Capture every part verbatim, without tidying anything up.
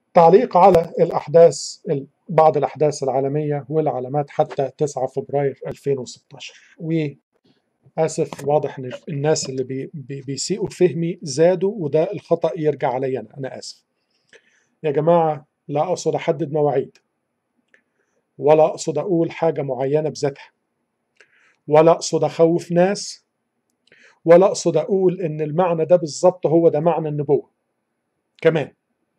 تعليق على الأحداث، بعض الأحداث العالمية والعلامات حتى تسعة فبراير ألفين وستاشر. وآسف، واضح إن الناس اللي بي بي بيسيئوا فهمي زادوا، وده الخطأ يرجع علي أنا. أنا آسف يا جماعة، لا أقصد أحدد مواعيد، ولا أقصد أقول حاجة معينة بذاتها، ولا أقصد أخوف ناس، ولا أقصد أقول إن المعنى ده بالظبط هو ده معنى النبوة كمان.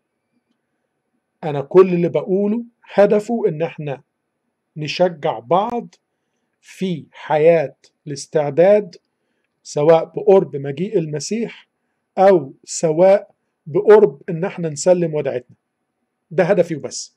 أنا كل اللي بقوله هدفه إن إحنا نشجع بعض في حياة الاستعداد، سواء بقرب مجيء المسيح أو سواء بقرب إن إحنا نسلم وداعتنا. ده هدفي وبس.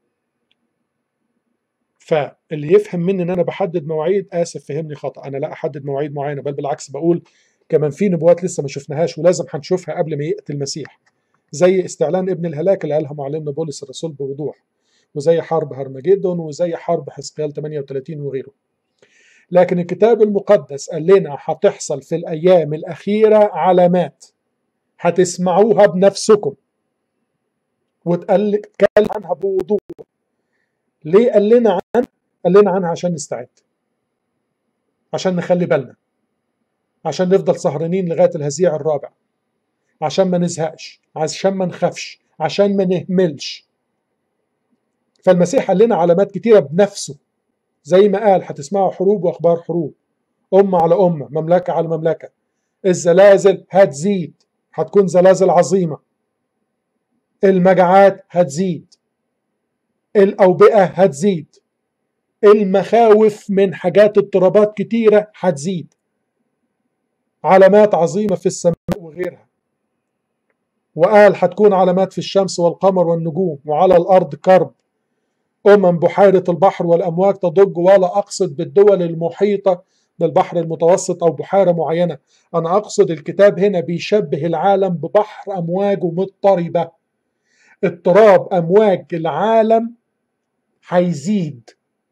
فاللي يفهم مني إن أنا بحدد مواعيد، آسف فهمني خطأ. أنا لا أحدد مواعيد معينة، بل بالعكس بقول كمان في نبوات لسه ما شفناهاش ولازم هنشوفها قبل ما يأتي المسيح، زي استعلان ابن الهلاك اللي قالها معلمنا بولس الرسول بوضوح، وزي حرب هرمجدون، وزي حرب حزقيال ثمانية وثلاثين وغيره. لكن الكتاب المقدس قال لنا هتحصل في الأيام الأخيرة علامات هتسمعوها بنفسكم واتكلم عنها بوضوح. ليه قال لنا عن قال لنا عنها عشان نستعد، عشان نخلي بالنا، عشان نفضل سهرانين لغاية الهزيع الرابع، عشان ما نزهقش، عشان ما نخافش، عشان ما نهملش. فالمسيح قال لنا علامات كتيرة بنفسه، زي ما قال هتسمعوا حروب وأخبار حروب، أمة على أمة، مملكة على مملكة، الزلازل هتزيد، هتكون زلازل عظيمة، المجاعات هتزيد، الأوبئة هتزيد، المخاوف من حاجات اضطرابات كتيرة هتزيد، علامات عظيمة في السماء وغيرها. وقال هتكون علامات في الشمس والقمر والنجوم، وعلى الأرض كرب، أمم بحيرة البحر والأمواج تضج، ولا أقصد بالدول المحيطة بالبحر المتوسط أو بحيرة معينة. أنا أقصد الكتاب هنا بيشبه العالم ببحر أمواجه مضطربة. اضطراب أمواج العالم هيزيد،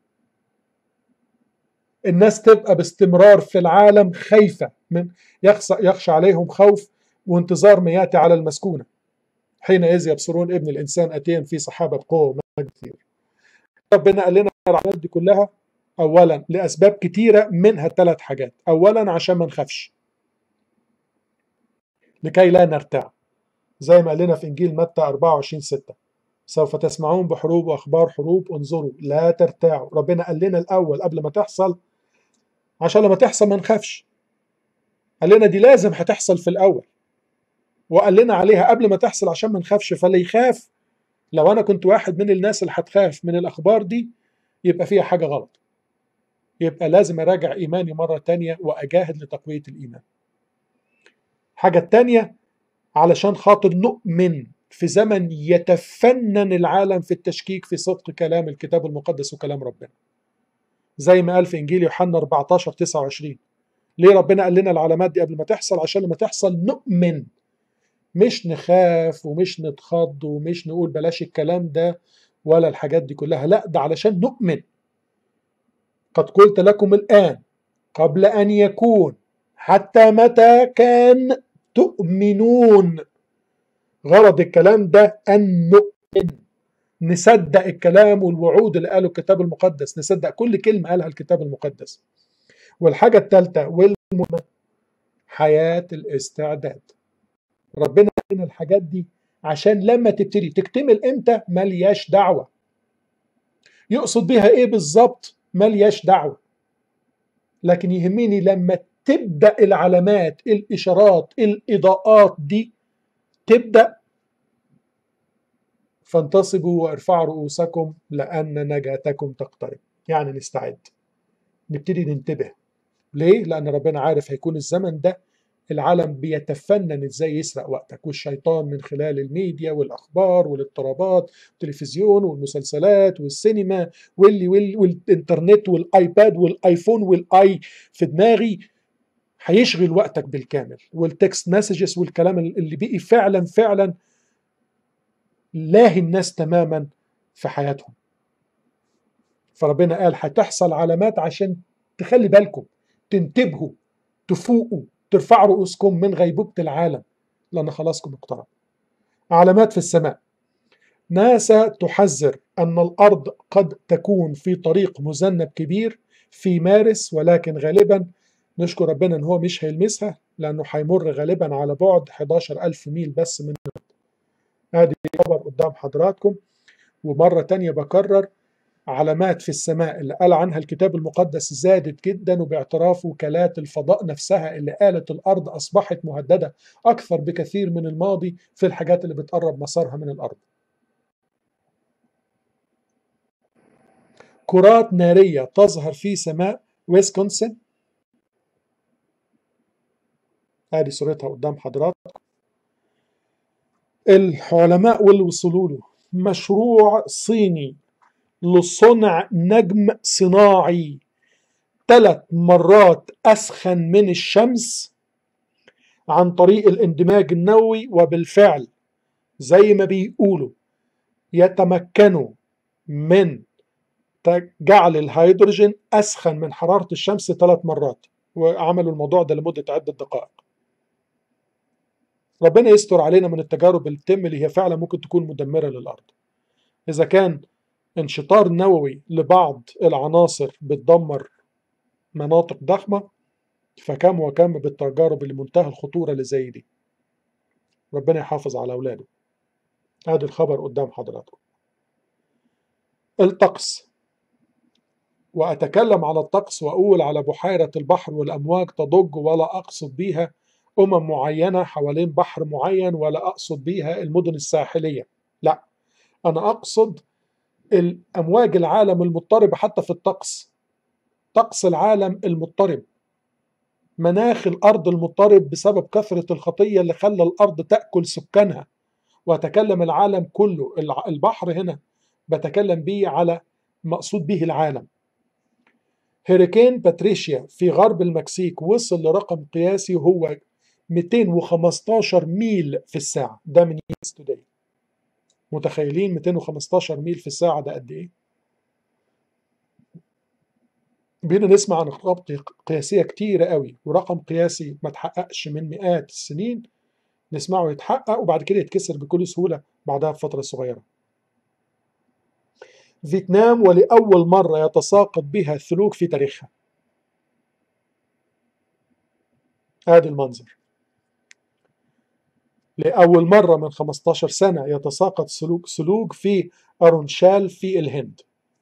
الناس تبقى باستمرار في العالم خايفة، من يخشى, يخشى عليهم خوف وانتظار ما يأتي على المسكونة، حينئذ يبصرون ابن الإنسان أتيا في سحابة قوة ومجد كثير. ربنا قال لنا العلامات دي كلها أولا لأسباب كتيرة، منها ثلاث حاجات. أولا عشان ما نخافش، لكي لا نرتاع، زي ما قال لنا في إنجيل متى أربعة وعشرين ستة، سوف تسمعون بحروب وأخبار حروب، انظروا لا ترتاعوا. ربنا قال لنا الأول قبل ما تحصل، عشان لما تحصل ما نخافش. قال لنا دي لازم هتحصل في الأول، وقال لنا عليها قبل ما تحصل عشان ما نخافش. فاللي يخاف، لو أنا كنت واحد من الناس اللي هتخاف من الأخبار دي، يبقى فيها حاجة غلط، يبقى لازم أراجع إيماني مرة تانية وأجاهد لتقوية الإيمان. حاجة التانية، علشان خاطر نؤمن في زمن يتفنن العالم في التشكيك في صدق كلام الكتاب المقدس وكلام ربنا، زي ما قال في إنجيل يوحنا أربعتاشر تسعة وعشرين. ليه ربنا قال لنا العلامات دي قبل ما تحصل؟ عشان لما تحصل نؤمن، مش نخاف ومش نتخض ومش نقول بلاش الكلام ده ولا الحاجات دي كلها، لا، ده علشان نؤمن. قد قلت لكم الآن قبل أن يكون، حتى متى كان تؤمنون. غرض الكلام ده أن نؤمن، نصدق الكلام والوعود اللي قاله الكتاب المقدس، نصدق كل كلمة قالها الكتاب المقدس. والحاجة الثالثة والمهمة، حياة الاستعداد. ربنا قال الحاجات دي عشان لما تبتدي تكتمل امتى ملياش دعوة. يقصد بيها ايه بالظبط؟ ملياش دعوة، لكن يهمني لما تبدأ العلامات، الإشارات، الإضاءات دي تبدأ، فانتصبوا وارفعوا رؤوسكم لأن نجاتكم تقترب. يعني نستعد، نبتدي ننتبه. ليه؟ لأن ربنا عارف هيكون الزمن ده العالم بيتفنن ازاي يسرق وقتك، والشيطان من خلال الميديا والأخبار والاضطرابات والتلفزيون والمسلسلات والسينما واللي واللي والإنترنت والآيباد والآيفون والآي في دماغي، هيشغل وقتك بالكامل، والتكست مسجز والكلام اللي بقي فعلا فعلا لاهي الناس تماما في حياتهم. فربنا قال هتحصل علامات عشان تخلي بالكم، تنتبهوا، تفوقوا، ترفعوا رؤوسكم من غيبوبة العالم، لأن خلاصكم اقترب. علامات في السماء، ناسا تحذر أن الأرض قد تكون في طريق مذنب كبير في مارس، ولكن غالبا نشكر ربنا أن هو مش هيلمسها، لأنه هيمر غالبا على بعد حداشر ألف ميل بس من هذه خبر قدام حضراتكم. ومرة تانية بكرر، علامات في السماء اللي قال عنها الكتاب المقدس زادت جدا، وباعتراف وكالات الفضاء نفسها اللي قالت الأرض أصبحت مهددة أكثر بكثير من الماضي في الحاجات اللي بتقرب مسارها من الأرض. كرات نارية تظهر في سماء ويسكونسن، هذه صورتها قدام حضراتكم. العلماء واللي وصلوا له مشروع صيني لصنع نجم صناعي ثلاث مرات أسخن من الشمس عن طريق الاندماج النووي، وبالفعل زي ما بيقولوا يتمكنوا من جعل الهيدروجين أسخن من حرارة الشمس ثلاث مرات، وعملوا الموضوع ده لمدة عدة دقائق. ربنا يستر علينا من التجارب اللي بتتم اللي هي فعلا ممكن تكون مدمرة للأرض. إذا كان انشطار نووي لبعض العناصر بتدمر مناطق ضخمة، فكم وكم بالتجارب اللي منتهى الخطورة اللي زي دي. ربنا يحافظ على أولاده. هذا الخبر قدام حضراتكم. الطقس، وأتكلم على الطقس وأقول على بحيرة البحر والأمواج تضج، ولا أقصد بيها أمم معينة حوالين بحر معين، ولا أقصد بيها المدن الساحلية، لا، أنا أقصد الأمواج العالم المضطربة. حتى في الطقس، طقس العالم المضطرب، مناخ الأرض المضطرب بسبب كثرة الخطية اللي خلى الأرض تأكل سكانها. وأتكلم العالم كله، البحر هنا بتكلم بيه على مقصود به العالم. هيريكين باتريشيا في غرب المكسيك وصل لرقم قياسي وهو مئتين وخمستاشر ميل في الساعة، ده من يوز توداي. متخيلين مئتين وخمستاشر ميل في الساعة ده قد ايه؟ بينا نسمع عن ارقام قياسية كتيرة قوي، ورقم قياسي ما تحققش من مئات السنين نسمعه يتحقق وبعد كده يتكسر بكل سهولة بعدها بفترة صغيرة. فيتنام ولأول مرة يتساقط بها الثلوج في تاريخها. هذا المنظر، لأول مرة من خمستاشر سنة يتساقط سلوك سلوج في أرونشال في الهند.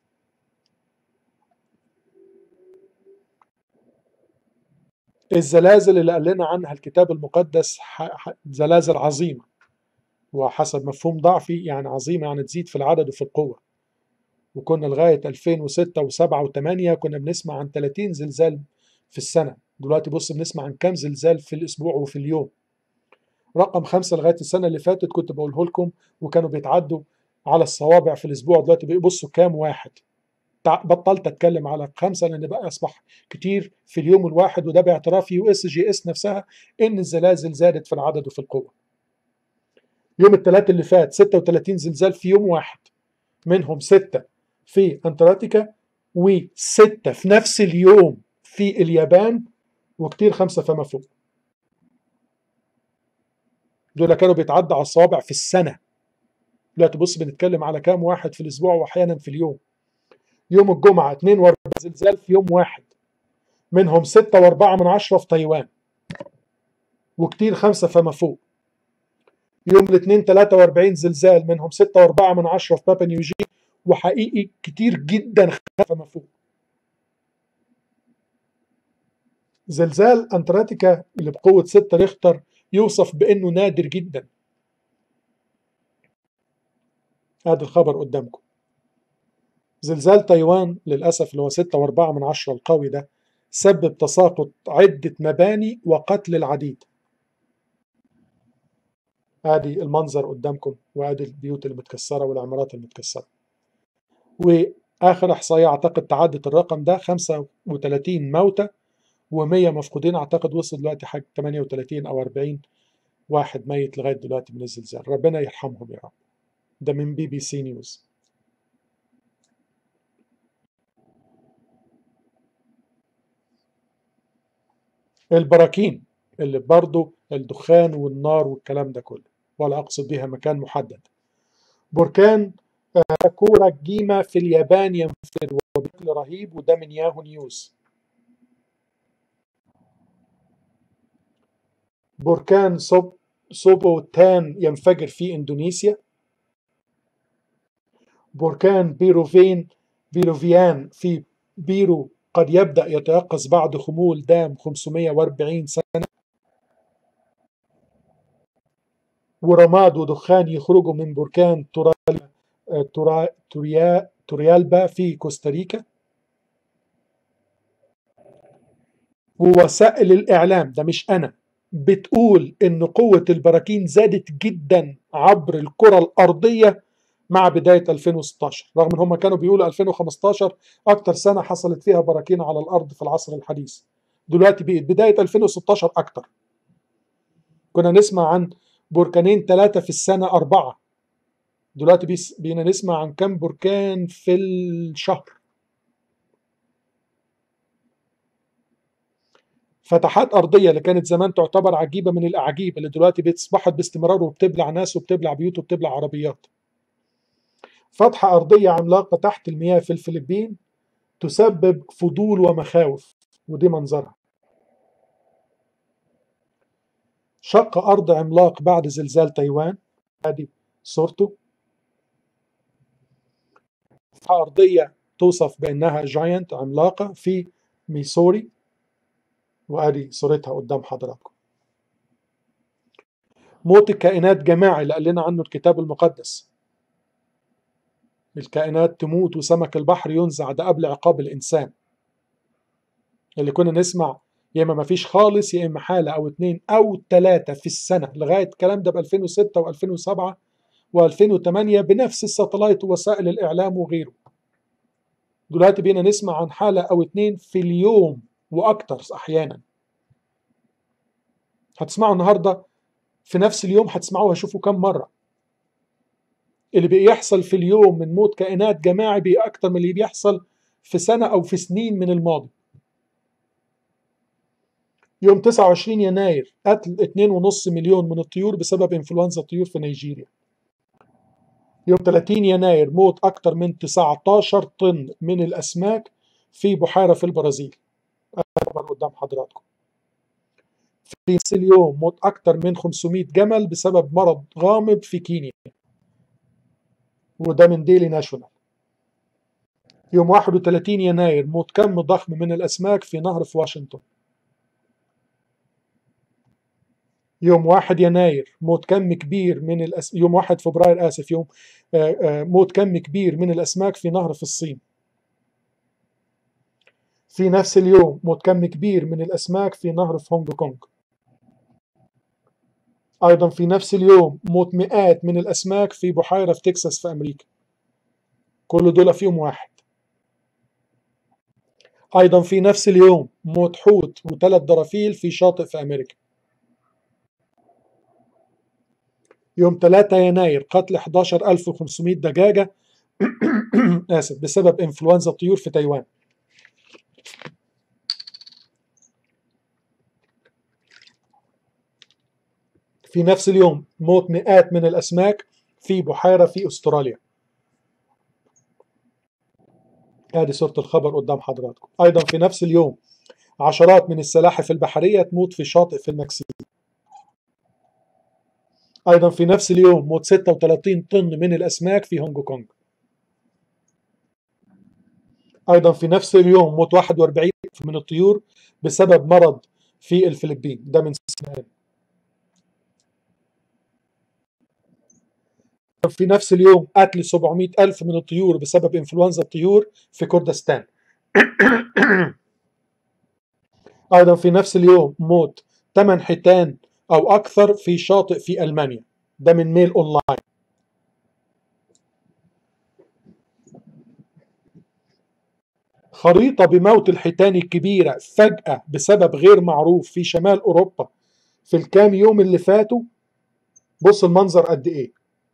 الزلازل اللي قال لنا عنها الكتاب المقدس زلازل عظيمة، وحسب مفهوم ضعفي يعني عظيمة يعني تزيد في العدد وفي القوة. وكنا لغاية ألفين وستة وسبعة وثمانية كنا بنسمع عن ثلاثين زلزال في السنة، دلوقتي بص بنسمع عن كم زلزال في الأسبوع وفي اليوم. رقم خمسة لغاية السنة اللي فاتت كنت بقوله لكم وكانوا بيتعدوا على الصوابع في الأسبوع، دلوقتي بيبصوا كام واحد. بطلت أتكلم على خمسة لأن بقى أصبح كتير في اليوم الواحد، وده باعتراف يو اس جي اس نفسها إن الزلازل زادت في العدد وفي القوة. يوم الثلاث اللي فات ستة وثلاثين زلزال في يوم واحد، منهم ستة في أنتاركتيكا وستة في نفس اليوم في اليابان، وكتير خمسة فما فوق. دول كانوا بيتعدى على الصوابع في السنة، دلوقتي بص بنتكلم على كام واحد في الأسبوع وأحيانا في اليوم. يوم الجمعة اثنين وأربعين زلزال في يوم واحد، منهم ستة وأربعة من عشرة في تايوان، وكتير خمسة فما فوق. يوم الاثنين ثلاثة وأربعين زلزال، منهم ستة وأربعة من عشرة في بابا نيوجين، وحقيقي كتير جدا فما فوق. زلزال أنتاركتيكا اللي بقوة ستة ريختر يوصف بأنه نادر جدا. هذا الخبر قدامكم. زلزال تايوان للأسف اللي هو ستة وأربعة من عشرة القوي ده سبب تساقط عدة مباني وقتل العديد. هذه المنظر قدامكم، وهذه البيوت المتكسرة والعمارات المتكسرة. وآخر إحصائية أعتقد تعدت الرقم ده خمسة وثلاثين موتى ومية مفقودين، أعتقد وصل دلوقتي حاجة ثمانية وثلاثين أو أربعين واحد ميت لغاية دلوقتي من الزلزال. ربنا يرحمهم يا رب. ده من بي بي سي نيوز. البراكين اللي برضو الدخان والنار والكلام ده كله، ولا أقصد بها مكان محدد. بركان ساكورا جيما في اليابان ينفجر وبشكل رهيب، وده من ياهو نيوز. بركان سوب سوبوتان ينفجر في إندونيسيا. بركان بيروفين بيروفيان في بيرو قد يبدأ يتيقظ بعد خمول دام خمسمائة وأربعين سنة. ورماد ودخان يخرجوا من بركان تورا توريا توريالبا في كوستاريكا. ووسائل الإعلام، ده مش أنا، بتقول إن قوة البراكين زادت جدا عبر الكرة الأرضية مع بداية ألفين وستاشر، رغم ان هم كانوا بيقولوا ألفين وخمستاشر اكتر سنة حصلت فيها براكين على الارض في العصر الحديث. دلوقتي بقت بداية ألفين وستاشر اكتر. كنا نسمع عن بركانين ثلاثة في السنة أربعة، دلوقتي بينا نسمع عن كم بركان في الشهر. فتحات أرضية اللي كانت زمان تعتبر عجيبة من الأعاجيب، اللي دلوقتي أصبحت باستمرار وبتبلع ناس وبتبلع بيوت وبتبلع عربيات. فتحة أرضية عملاقة تحت المياه في الفلبين تسبب فضول ومخاوف، ودي منظرها. شق أرض عملاق بعد زلزال تايوان، هذه صورته. فتحة أرضية توصف بأنها جاينت عملاقة في ميسوري، وهذه صورتها قدام حضراتكم. موت الكائنات جماعي اللي قال لنا عنه الكتاب المقدس. الكائنات تموت وسمك البحر ينزع، ده قبل عقاب الإنسان اللي كنا نسمع يا اما ما فيش خالص، يا اما حاله او اتنين او ثلاثه في السنه، لغايه الكلام ده ب ألفين وستة وألفين وسبعة وألفين وثمانية بنفس الساتلايت ووسائل الاعلام وغيره. دلوقتي بينا نسمع عن حاله او اتنين في اليوم واكتر احيانا. هتسمعوا النهارده في نفس اليوم، هتسمعوها شوفوا كم مره. اللي بيحصل في اليوم من موت كائنات جماعي بي اكتر من اللي بيحصل في سنه او في سنين من الماضي. يوم تسعة وعشرين يناير قتل اتنين ونص مليون من الطيور بسبب انفلونزا الطيور في نيجيريا. يوم ثلاثين يناير موت أكثر من تسعة عشر طن من الأسماك في بحيرة في البرازيل. أخبر قدام حضراتكم. في نفس اليوم موت أكثر من خمسمائة جمل بسبب مرض غامض في كينيا، وده من ديلي ناشونال. يوم واحد وثلاثين يناير موت كم ضخم من الأسماك في نهر في واشنطن. يوم واحد يناير موت كم كبير من الأس... يوم واحد فبراير آسف يوم آآ آآ موت كم كبير من الأسماك في نهر في الصين. في نفس اليوم موت كم كبير من الأسماك في نهر في هونج كونج. أيضا في نفس اليوم موت مئات من الأسماك في بحيرة في تكساس في أمريكا. كل دول في يوم واحد. أيضا في نفس اليوم موت حوت وثلاث درافيل في شاطئ في أمريكا. يوم ثلاثة يناير قتل أحد عشر ألف وخمسمائة دجاجة آسف بسبب إنفلونزا الطيور في تايوان. في نفس اليوم موت مئات من الأسماك في بحيرة في أستراليا. هذه صورة الخبر قدام حضراتكم. أيضا في نفس اليوم عشرات من السلاحف البحرية تموت في شاطئ في المكسيك. أيضا في نفس اليوم موت ستة وثلاثين طن من الأسماك في هونج كونج. أيضا في نفس اليوم موت واحد وأربعين ألف من الطيور بسبب مرض في الفلبين، ده من سنين. في نفس اليوم قتل سبعمائة ألف من الطيور بسبب إنفلونزا الطيور في كردستان. أيضا في نفس اليوم موت ثمانية حيتان أو أكثر في شاطئ في ألمانيا، ده من ميل أونلاين. خريطة بموت الحيتان الكبيرة فجأة بسبب غير معروف في شمال أوروبا في الكام يوم اللي فاتوا. بص المنظر قد إيه.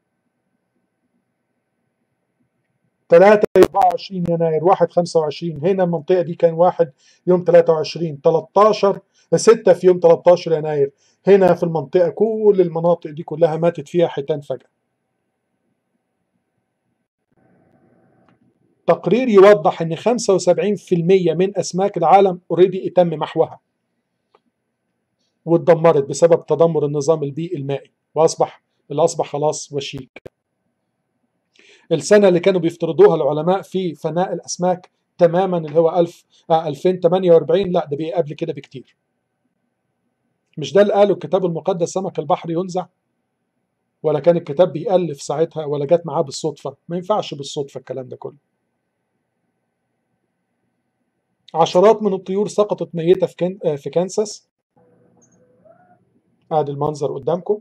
ثلاثة أربعة وعشرين يناير واحد خمسة وعشرين هنا المنطقة دي كان واحد يوم ثلاثة وعشرين ثلاثة عشر ستة في يوم ثلاثة عشر يناير هنا في المنطقة، كل المناطق دي كلها ماتت فيها حيتان فجأة. تقرير يوضح ان خمسة وسبعين بالمئة من اسماك العالم اوريدي تم محوها واتدمرت بسبب تدمر النظام البيئي المائي، واصبح اللي اصبح خلاص وشيك. السنه اللي كانوا بيفترضوها العلماء في فناء الاسماك تماما اللي هو ألف آه ألفين وثمانية وأربعين، لا ده بقى قبل كده بكتير. مش ده اللي قاله الكتاب المقدس سمك البحر ينزع؟ ولا كان الكتاب بيألف ساعتها، ولا جت معاه بالصدفه؟ ما ينفعش بالصدفه الكلام ده كله. عشرات من الطيور سقطت ميته في, كان آه في كانساس. ادي المنظر قدامكم.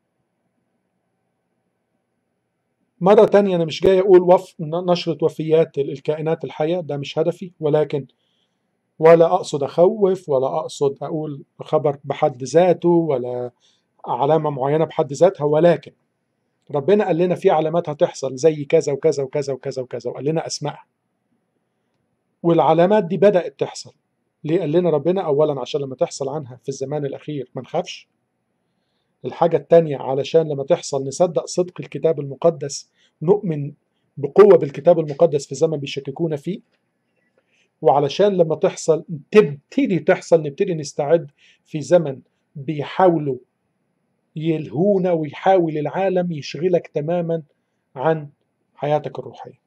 مرة تانية أنا مش جاي أقول وف... نشرة وفيات الكائنات الحية، ده مش هدفي، ولكن ولا أقصد أخوف، ولا أقصد أقول خبر بحد ذاته، ولا علامة معينة بحد ذاتها، ولكن ربنا قال لنا في علامات هتحصل زي كذا وكذا وكذا وكذا وكذا، وقال لنا أسمائها، والعلامات دي بدأت تحصل. ليه قال لنا ربنا؟ أولا عشان لما تحصل عنها في الزمان الأخير ما نخافش. الحاجة التانية علشان لما تحصل نصدق صدق الكتاب المقدس، نؤمن بقوة بالكتاب المقدس في زمن بيشككونا فيه. وعلشان لما تحصل تبتدي تحصل نبتدي نستعد في زمن بيحاولوا يلهونا، ويحاول العالم يشغلك تماما عن حياتك الروحية.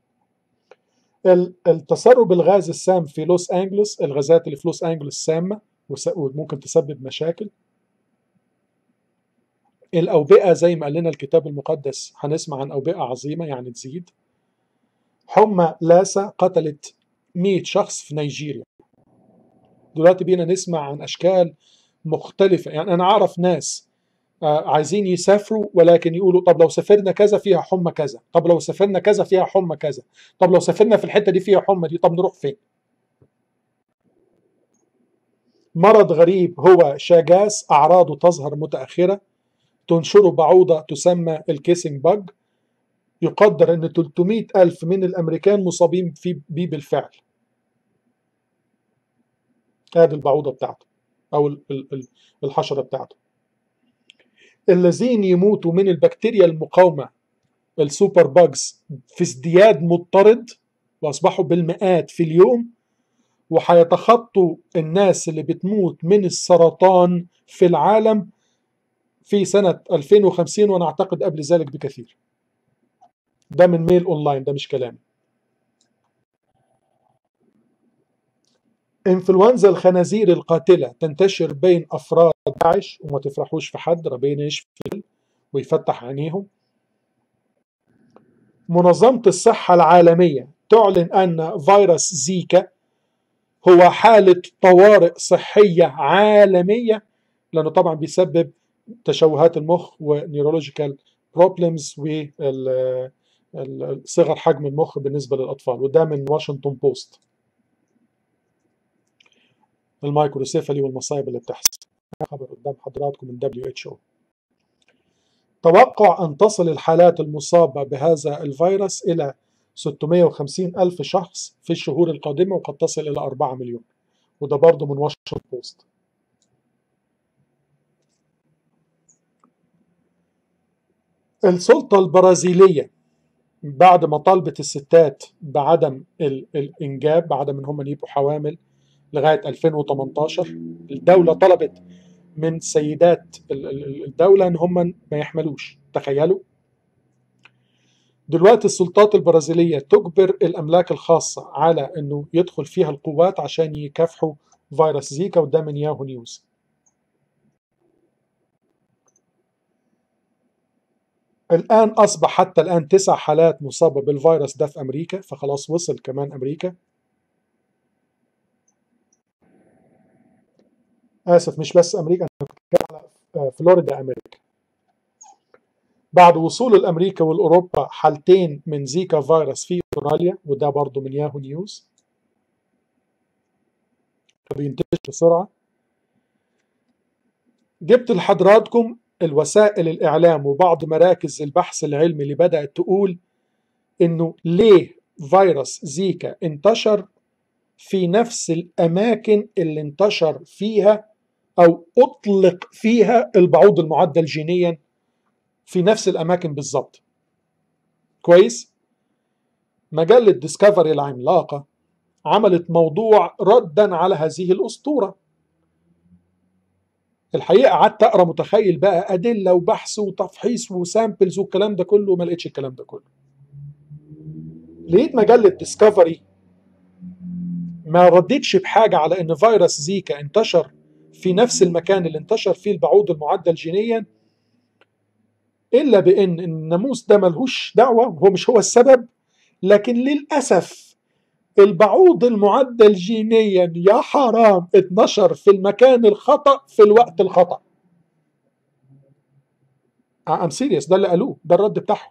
التسرب الغاز السام في لوس أنجلوس، الغازات اللي في لوس أنجلوس سامة وممكن تسبب مشاكل. الأوبئة زي ما قال لنا الكتاب المقدس هنسمع عن أوبئة عظيمة يعني تزيد. حمى لاسا قتلت مئة شخص في نيجيريا. دلوقتي بينا نسمع عن أشكال مختلفة. يعني أنا أعرف ناس عايزين يسافروا، ولكن يقولوا طب لو سافرنا كذا فيها حمى كذا، طب لو سافرنا كذا فيها حمى كذا، طب لو سافرنا في الحتة دي فيها حمى دي، طب نروح فين؟ مرض غريب هو شاجاس، أعراضه تظهر متأخرة، تنشره بعوضة تسمى الكيسنج باج. يقدر أن ثلاثمئة ألف من الأمريكان مصابين فيه بالفعل. هذه البعوضة بتاعته أو الحشرة بتاعته. الذين يموتوا من البكتيريا المقاومة السوبر باجز في ازدياد مضطرد، وأصبحوا بالمئات في اليوم، وحيتخطوا الناس اللي بتموت من السرطان في العالم في سنة ألفين وخمسين، وأنا أعتقد قبل ذلك بكثير. ده من ميل أونلاين، ده مش كلامي. إنفلونزا الخنازير القاتلة تنتشر بين أفراد داعش، وما تفرحوش في حد، ربنا يشفي ويفتح عينيهم. منظمة الصحة العالمية تعلن أن فيروس زيكا هو حالة طوارئ صحية عالمية، لأنه طبعا بيسبب تشوهات المخ ونيورولوجيكال بروبلمز وصغر حجم المخ بالنسبة للأطفال. وده من واشنطن بوست. المايكروسيفالي والمصايب اللي بتحصل. خبر قدام حضراتكم من دبليو إتش أو. توقع أن تصل الحالات المصابة بهذا الفيروس إلى ستمئة وخمسين ألف شخص في الشهور القادمة، وقد تصل إلى أربعة مليون. وده برضه من واشنطن بوست. السلطة البرازيلية بعد ما طالبت الستات بعدم الإنجاب، بعدم أن هم يبقوا حوامل لغاية ألفين وثمانية عشر، الدولة طلبت من سيدات الدولة أن هم ما يحملوش. تخيلوا. دلوقتي السلطات البرازيلية تجبر الأملاك الخاصة على أنه يدخل فيها القوات عشان يكافحوا فيروس زيكا، وده من ياهو نيوز. الآن أصبح حتى الآن تسع حالات مصابة بالفيروس ده في أمريكا، فخلاص وصل كمان أمريكا. آسف، مش بس أمريكا، أنا بتكلم على فلوريدا أمريكا. بعد وصول الأمريكا والأوروبا حالتين من زيكا فيروس في أستراليا، وده برضو من ياهو نيوز. بينتشر بسرعة. جبت لحضراتكم الوسائل الإعلام وبعض مراكز البحث العلمي اللي بدأت تقول إنه ليه فيروس زيكا انتشر في نفس الأماكن اللي انتشر فيها أو أطلق فيها البعوض المعدل جينيا، في نفس الأماكن بالضبط. كويس؟ مجلة ديسكفري العملاقة عملت موضوع ردا على هذه الأسطورة. الحقيقة قعدت أقرأ، متخيل بقى أدلة وبحث وتفحيص وسامبلز والكلام ده كله، ما لقيتش الكلام ده كله. لقيت مجلة ديسكفري ما ردتش بحاجة على أن فيروس زيكا انتشر في نفس المكان اللي انتشر فيه البعوض المعدل جينيا، إلا بأن الناموس ده ملهوش دعوة، هو مش هو السبب، لكن للأسف البعوض المعدل جينيا يا حرام اتنشر في المكان الخطأ في الوقت الخطأ. ام سيريس، ده اللي قالوه، ده الرد بتاعهم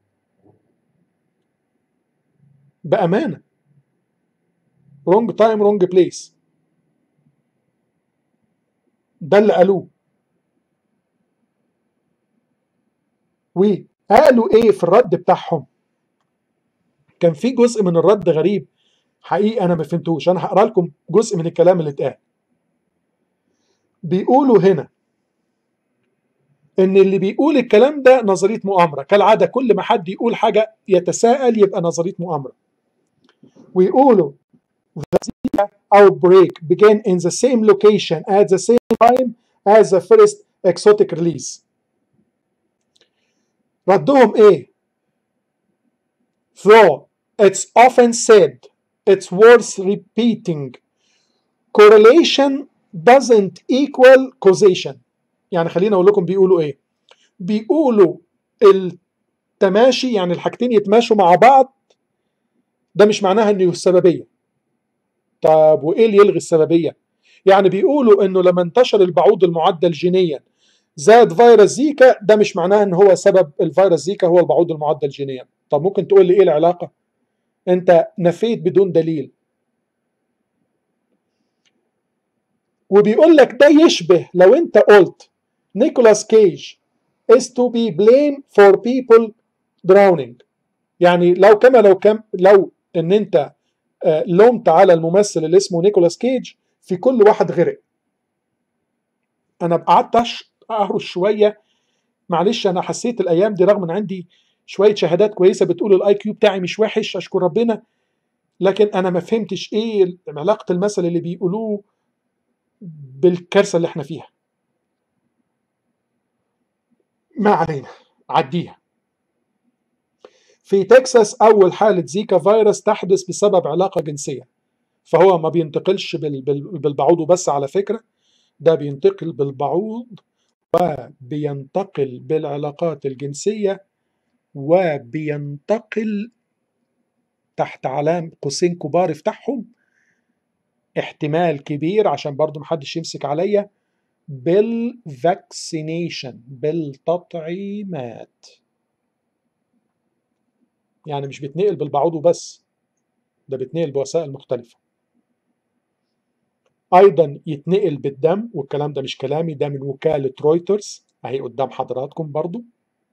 بأمانة. wrong time wrong place، ده اللي قالوه. وقالوا ايه في الرد بتاعهم؟ كان في جزء من الرد غريب حقيقي انا ما فهمتوش، انا هقرا لكم جزء من الكلام اللي اتقال. بيقولوا هنا ان اللي بيقول الكلام ده نظريه مؤامره، كالعاده كل ما حد يقول حاجه يتساءل يبقى نظريه مؤامره. ويقولوا the outbreak began in the same location at the same time as the first exotic release. ردهم ايه؟ though it's often said, it's worth repeating, correlation doesn't equal causation. يعني خلينا اقول لكم بيقولوا ايه. بيقولوا التماشي، يعني الحاجتين يتماشوا مع بعض، ده مش معناها انه السببيه. طب وايه اللي يلغي السببيه؟ يعني بيقولوا انه لما انتشر البعوض المعدل جينيا زاد فيروس زيكا، ده مش معناه ان هو سبب الفيروس زيكا هو البعوض المعدل جينيا. طب ممكن تقول لي ايه العلاقه؟ انت نفيت بدون دليل. وبيقول لك ده يشبه لو انت قلت نيكولاس كيج is to be blamed for people drowning. يعني لو كما لو كم لو ان انت آه لومت على الممثل اللي اسمه نيكولاس كيج في كل واحد غرق. انا قعدت اهرش شويه، معلش انا حسيت الايام دي رغم ان عندي شويه شهادات كويسه بتقول الاي كيو بتاعي مش وحش اشكر ربنا، لكن انا ما فهمتش ايه علاقه المثل اللي بيقولوه بالكارثه اللي احنا فيها. ما علينا، عديها. في تكساس اول حاله زيكا فيروس تحدث بسبب علاقه جنسيه، فهو ما بينتقلش بالبعوض وبس، على فكره ده بينتقل بالبعوض وبينتقل بالعلاقات الجنسيه وبينتقل تحت علام قوسين كبار افتحهم احتمال كبير عشان برضو محدش يمسك عليا، بالفاكسينيشن، بالتطعيمات. يعني مش بيتنقل بالبعوض وبس، ده بيتنقل بوسائل مختلفة. أيضا يتنقل بالدم، والكلام ده مش كلامي، ده من وكالة رويترز اهي قدام حضراتكم برضو.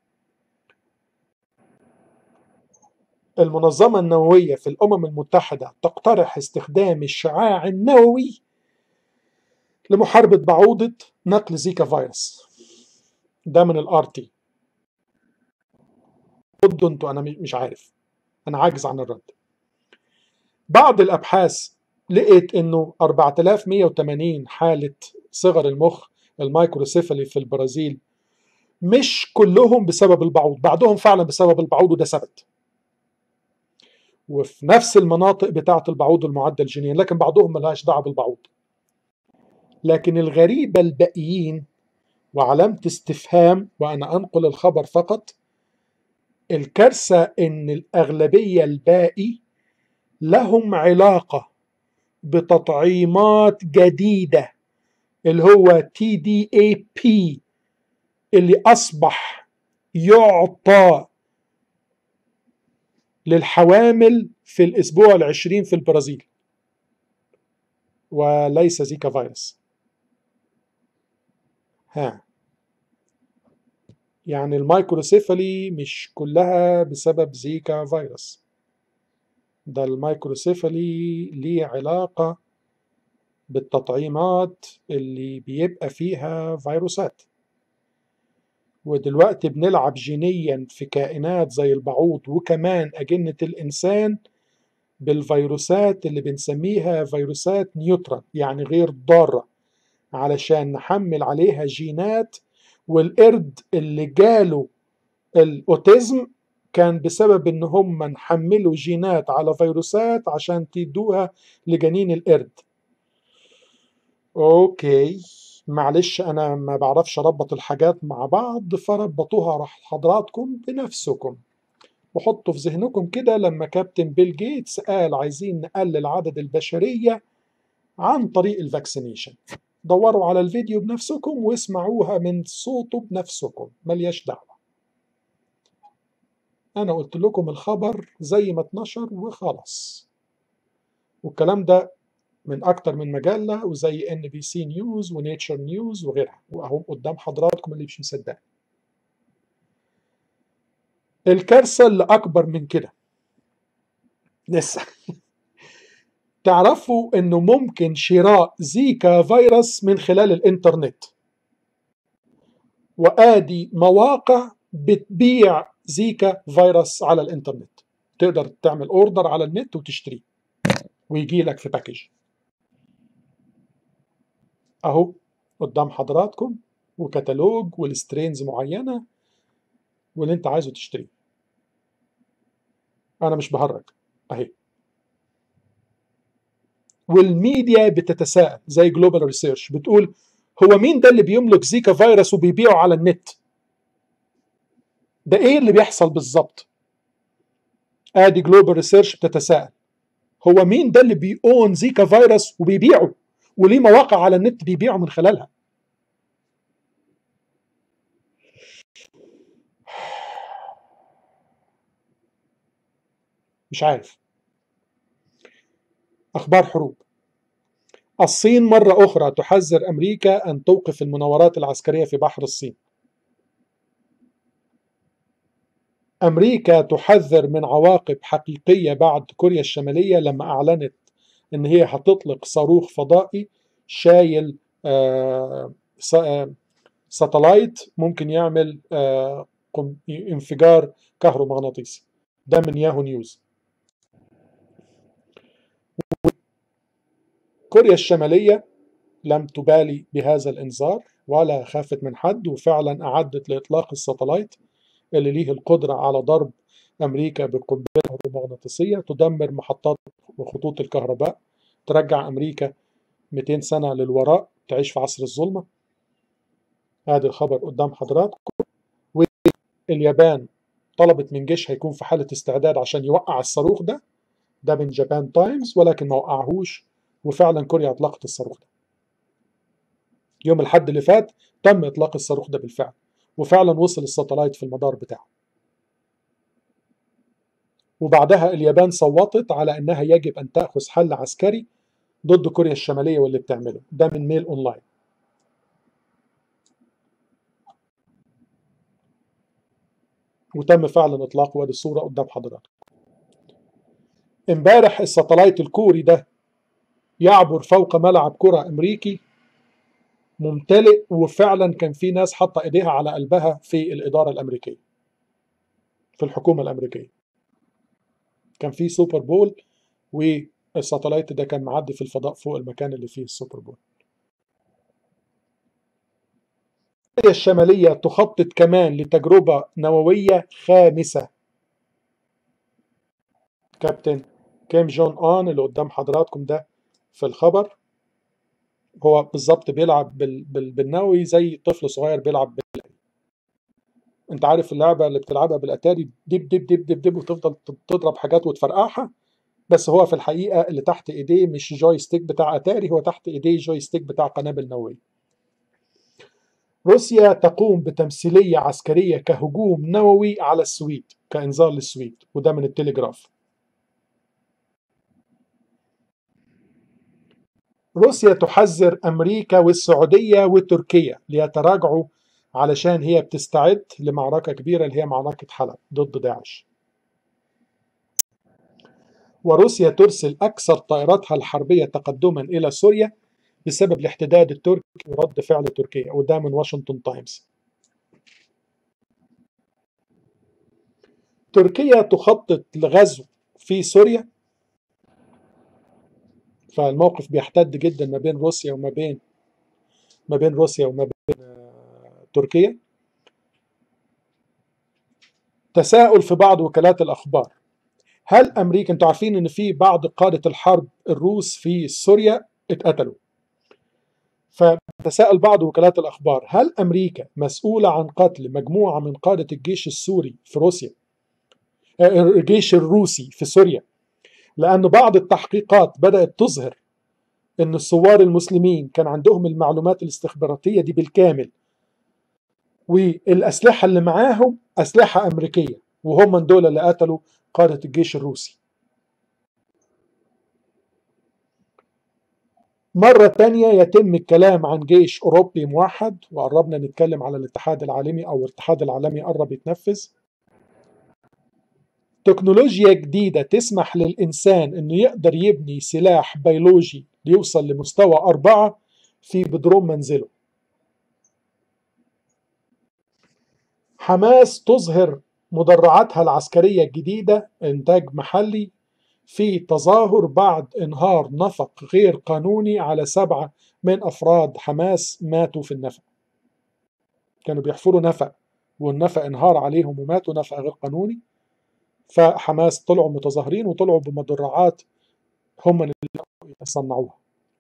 المنظمة النووية في الأمم المتحدة تقترح استخدام الشعاع النووي لمحاربة بعوضة نقل زيكا فيروس. ده من الار تي. ردوا انتوا، انا مش عارف، انا عاجز عن الرد. بعض الابحاث لقيت انه أربعة آلاف ومئة وثمانين حالة صغر المخ المايكروسيفالي في البرازيل مش كلهم بسبب البعوض، بعضهم فعلا بسبب البعوض وده ثبت، وفي نفس المناطق بتاعة البعوض المعدل جينيا، لكن بعضهم ملهاش دعوة بالبعوض. لكن الغريبة الباقيين وعلامة استفهام، وأنا أنقل الخبر فقط، الكارثة إن الأغلبية الباقي لهم علاقة بتطعيمات جديدة اللي هو تي دي اي بي اللي أصبح يعطى للحوامل في الأسبوع العشرين في البرازيل، وليس زيكا فيروس. ها يعني المايكروسيفالي مش كلها بسبب زيكا فيروس، ده المايكروسيفالي ليه علاقة بالتطعيمات اللي بيبقى فيها فيروسات. ودلوقتي بنلعب جينيا في كائنات زي البعوض وكمان أجنة الإنسان بالفيروسات اللي بنسميها فيروسات نيوترال، يعني غير ضارة، علشان نحمل عليها جينات. والقرد اللي جاله الأوتيزم كان بسبب ان هم نحملوا جينات على فيروسات عشان تدوها لجنين القرد. اوكي، معلش انا ما بعرفش اربط الحاجات مع بعض، فربطوها راح حضراتكم بنفسكم، وحطوا في ذهنكم كده لما كابتن بيل جيتس قال عايزين نقلل عدد البشرية عن طريق الفاكسينيشن. دوروا على الفيديو بنفسكم واسمعوها من صوته بنفسكم، ملياش دعوة. أنا قلت لكم الخبر زي ما اتنشر وخلاص، والكلام ده من أكتر من مجلة وزي إن بي سي نيوز ونيتشر نيوز وغيرها، وأهو قدام حضراتكم اللي مش مصدق. الكارثة اللي أكبر من كده لسه تعرفوا إنه ممكن شراء زيكا فيروس من خلال الإنترنت، وآدي مواقع بتبيع زيكا فيروس على الإنترنت، تقدر تعمل أوردر على النت وتشتريه ويجي لك في باكج. أهو قدام حضراتكم، وكتالوج والسترينز معينة واللي أنت عايزه تشتريه. أنا مش بهرج أهي. والميديا بتتساءل زي جلوبال ريسيرش بتقول هو مين ده اللي بيملك زيكا فيروس وبيبيعه على النت؟ ده ايه اللي بيحصل بالظبط؟ ادي جلوبال ريسيرش بتتساءل هو مين ده اللي بيأون زيكا فيروس وبيبيعه وليه مواقع على النت بيبيعه من خلالها؟ مش عارف. اخبار حروب. الصين مرة أخرى تحذر أمريكا أن توقف المناورات العسكرية في بحر الصين. أمريكا تحذر من عواقب حقيقية بعد كوريا الشمالية لما أعلنت أن هي هتطلق صاروخ فضائي شايل آه ساتلايت ممكن يعمل آه انفجار كهرومغناطيسي. ده من ياهو نيوز. كوريا الشمالية لم تبالي بهذا الإنذار ولا خافت من حد، وفعلا أعدت لإطلاق الساتلايت اللي ليه القدرة على ضرب أمريكا بقنبلة كهرومغناطيسية تدمر محطات وخطوط الكهرباء، ترجع أمريكا مئتين سنة للوراء، تعيش في عصر الظلمة. هذا الخبر قدام حضراتكم. واليابان طلبت من جيشها يكون في حالة استعداد عشان يوقع الصاروخ ده. ده من جابان تايمز، ولكن ما وقعهوش، وفعلا كوريا اطلقت الصاروخ ده يوم الحد اللي فات. تم اطلاق الصاروخ ده بالفعل، وفعلا وصل الساتلايت في المدار بتاعه. وبعدها اليابان صوتت على انها يجب ان تاخذ حل عسكري ضد كوريا الشماليه واللي بتعمله. ده من ميل اونلاين. وتم فعلا اطلاقه، وادي الصوره قدام حضراتكم. امبارح الساتلايت الكوري ده يعبر فوق ملعب كرة امريكي ممتلئ، وفعلا كان في ناس حاطه ايديها على قلبها في الاداره الامريكيه، في الحكومه الامريكيه. كان في سوبر بول والساتلايت ده كان معدي في الفضاء فوق المكان اللي فيه السوبر بول. كوريا الشماليه تخطط كمان لتجربه نوويه خامسه. كابتن كيم جون اون اللي قدام حضراتكم ده في الخبر هو بالظبط بيلعب بال... بال... بالنووي زي طفل صغير بيلعب بال... انت عارف اللعبه اللي بتلعبها بالاتاري، دب دب دب دب دب وتفضل تضرب حاجات وتفرقعها، بس هو في الحقيقه اللي تحت ايديه مش جوي ستيك بتاع اتاري، هو تحت ايديه جوي ستيك بتاع قنابل نوويه. روسيا تقوم بتمثيليه عسكريه كهجوم نووي على السويد كانذار للسويد، وده من التليجراف. روسيا تحذر أمريكا والسعودية وتركيا ليتراجعوا علشان هي بتستعد لمعركة كبيرة اللي هي معركة حلب ضد داعش. وروسيا ترسل أكثر طائراتها الحربية تقدما إلى سوريا بسبب الاحتداد التركي ورد فعل تركيا، وده من واشنطن تايمز. تركيا تخطط لغزو في سوريا، فالموقف بيحتد جدا ما بين روسيا وما بين ما بين روسيا وما بين تركيا. تساؤل في بعض وكالات الأخبار، هل أمريكا، أنتوا عارفين أن في بعض قادة الحرب الروس في سوريا اتقتلوا، فتساءل بعض وكالات الأخبار هل أمريكا مسؤولة عن قتل مجموعة من قادة الجيش السوري في روسيا، الجيش الروسي في سوريا، لأن بعض التحقيقات بدأت تظهر أن الثوار المسلمين كان عندهم المعلومات الاستخباراتية دي بالكامل، والأسلحة اللي معاهم أسلحة أمريكية، وهم من دول اللي قتلوا قادة الجيش الروسي. مرة تانية يتم الكلام عن جيش أوروبي موحد، وقربنا نتكلم على الاتحاد العالمي أو الاتحاد العالمي قرب يتنفذ. تكنولوجيا جديدة تسمح للإنسان أنه يقدر يبني سلاح بيولوجي ليوصل لمستوى أربعة في بدروم منزله. حماس تظهر مدرعاتها العسكرية الجديدة إنتاج محلي في تظاهر بعد انهار نفق غير قانوني على سبعة من أفراد حماس ماتوا في النفق. كانوا بيحفروا نفق والنفق انهار عليهم وماتوا، نفق غير قانوني، فحماس طلعوا متظاهرين وطلعوا بمدرعات هم اللي يصنعوها.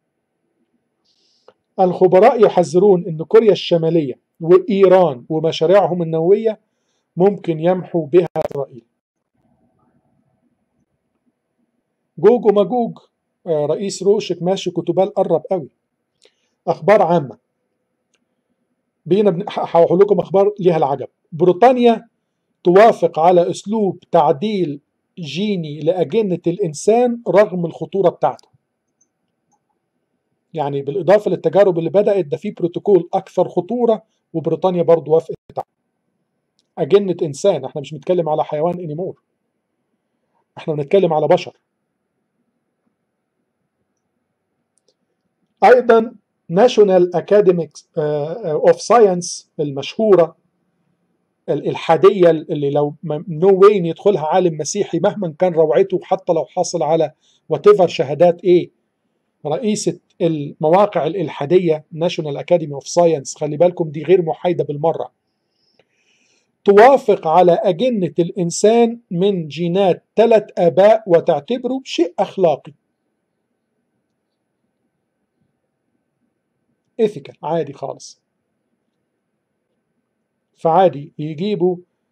الخبراء يحذرون أن كوريا الشمالية وإيران ومشاريعهم النووية ممكن يمحوا بها إسرائيل. جوج وماجوج، رئيس روشك ماشي كتبال قرب قوي. أخبار عامة بينا هقول لكم أخبار ليها العجب. بريطانيا توافق على أسلوب تعديل جيني لأجنة الإنسان رغم الخطورة بتاعته. يعني بالإضافة للتجارب اللي بدأت، ده في بروتوكول أكثر خطورة وبريطانيا برضو وافقت عليه. أجنة إنسان، احنا مش بنتكلم على حيوان انيمور، احنا بنتكلم على بشر. أيضا ناشونال أكاديميكس أوف ساينس المشهورة الإلحادية اللي لو نو وين يدخلها عالم مسيحي مهما كان روعته، حتى لو حصل على واتيفر شهادات ايه، رئيسة المواقع الإلحادية ناشونال أكاديمي أوف ساينس، خلي بالكم دي غير محايدة بالمرة، توافق على أجنة الإنسان من جينات ثلاث آباء وتعتبره شيء أخلاقي إثيكال عادي خالص. فعادي يجيبوا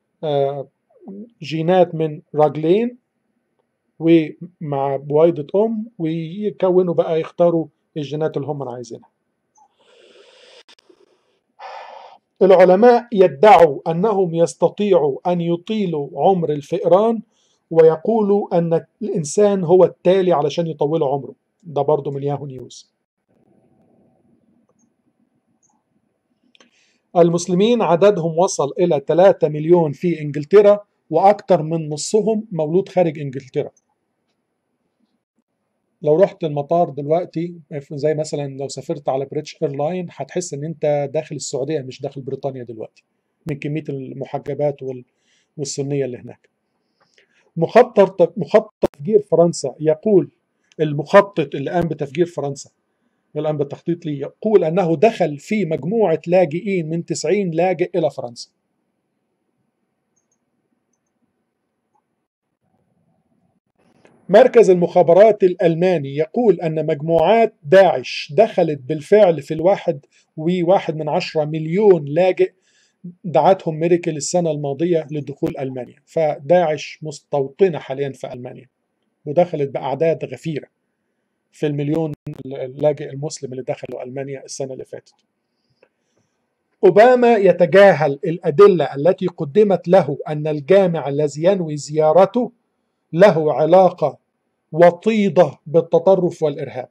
جينات من رجلين ومع بويضة أم ويكونوا بقى يختاروا الجينات اللي هم عايزينها. العلماء يدعوا أنهم يستطيعوا أن يطيلوا عمر الفئران، ويقولوا أن الإنسان هو التالي علشان يطولوا عمره. ده برضو من ياهو نيوز. المسلمين عددهم وصل إلى ثلاثة مليون في إنجلترا، وأكثر من نصهم مولود خارج إنجلترا. لو رحت المطار دلوقتي زي مثلا لو سافرت على بريتش ايرلاين هتحس ان انت داخل السعوديه مش داخل بريطانيا دلوقتي من كميه المحجبات والسنيه اللي هناك. مخطط مخطط تفجير فرنسا، يقول المخطط اللي قام بتفجير فرنسا اللي قام بالتخطيط ليه، يقول انه دخل في مجموعه لاجئين من تسعين لاجئ الى فرنسا. مركز المخابرات الألماني يقول أن مجموعات داعش دخلت بالفعل في الواحد وواحد من عشرة مليون لاجئ دعتهم ميركل السنة الماضية لدخول ألمانيا. فداعش مستوطنة حاليا في ألمانيا ودخلت بأعداد غفيرة في المليون اللاجئ المسلم اللي دخلوا ألمانيا السنة اللي فاتت. أوباما يتجاهل الأدلة التي قدمت له أن الجامع الذي ينوي زيارته له علاقة وطيدة بالتطرف والإرهاب.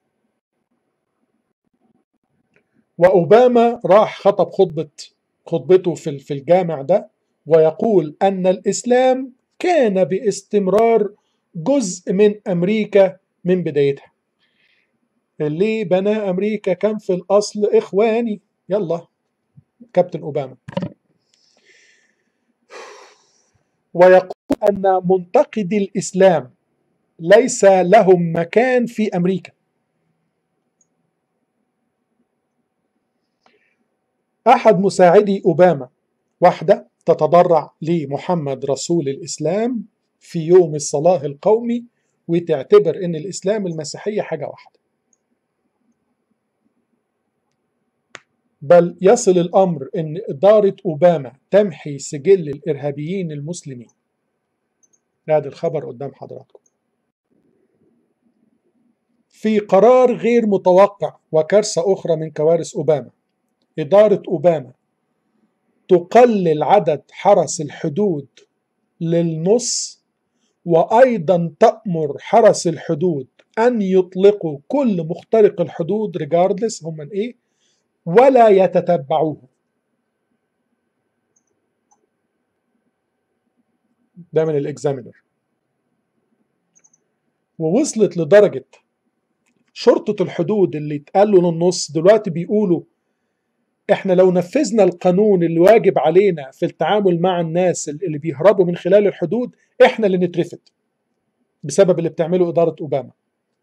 وأوباما راح خطب خطبة خطبته في في الجامع ده ويقول أن الإسلام كان باستمرار جزء من أمريكا من بدايتها. اللي بنى أمريكا كان في الأصل إخواني. يلا كابتن أوباما. ويقول أن منتقدي الإسلام ليس لهم مكان في أمريكا. أحد مساعدي أوباما، واحدة تتضرع لمحمد رسول الإسلام في يوم الصلاة القومي وتعتبر أن الإسلام المسيحية حاجة واحدة، بل يصل الأمر أن إدارة أوباما تمحي سجل الإرهابيين المسلمين. هذا الخبر قدام حضراتكم. في قرار غير متوقع وكارثة أخرى من كوارث أوباما، إدارة أوباما تقلل عدد حرس الحدود للنص، وأيضا تأمر حرس الحدود أن يطلقوا كل مخترق الحدود regardless هم من إيه ولا يتتبعوه. ده من الإكزامينر. ووصلت لدرجة شرطة الحدود اللي اتقالوا للنص دلوقتي بيقولوا احنا لو نفذنا القانون اللي واجب علينا في التعامل مع الناس اللي بيهربوا من خلال الحدود احنا اللي نترفد بسبب اللي بتعمله إدارة أوباما.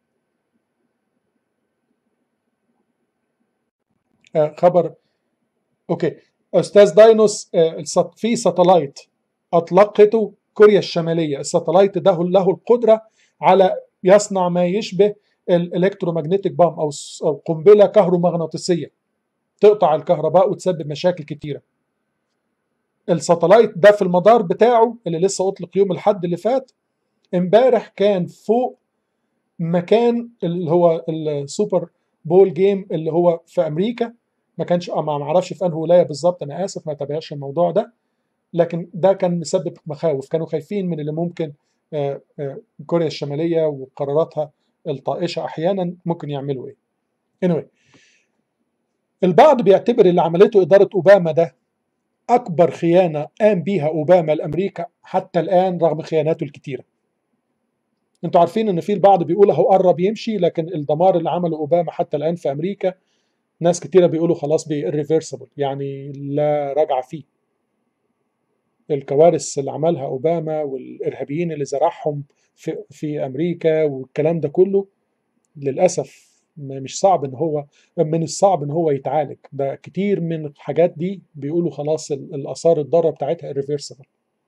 آه خبر اوكي. أستاذ داينوس، آه في ساتلايت أطلقته كوريا الشمالية. الساتلايت ده له القدرة على يصنع ما يشبه الالكترومagnetic بام أو قنبلة كهرومغناطيسية تقطع الكهرباء وتسبب مشاكل كتيرة. الساتلايت ده في المدار بتاعه اللي لسه أطلق يوم الحد اللي فات امبارح كان فوق مكان اللي هو السوبر بول جيم اللي هو في أمريكا. ما كانش ما معرفش في أنهي ولاية بالظبط، أنا آسف ما تابعش الموضوع ده، لكن ده كان مسبب مخاوف. كانوا خايفين من اللي ممكن آه آه كوريا الشمالية وقراراتها الطائشة أحيانا ممكن يعملوا إيه. anyway البعض بيعتبر اللي عملته إدارة أوباما ده أكبر خيانة قام بيها أوباما لأمريكا حتى الآن رغم خياناته الكتيرة. انتوا عارفين ان في البعض بيقول هو قرب يمشي، لكن الدمار اللي عمله أوباما حتى الآن في أمريكا ناس كتيرة بيقولوا خلاص بي irreversible، يعني لا رجع فيه. الكوارث اللي عملها أوباما والإرهابيين اللي زرعهم في, في أمريكا والكلام ده كله للأسف مش صعب ان هو من الصعب ان هو يتعالج. ده كتير من الحاجات دي بيقولوا خلاص الآثار الضارة بتاعتها irreversible.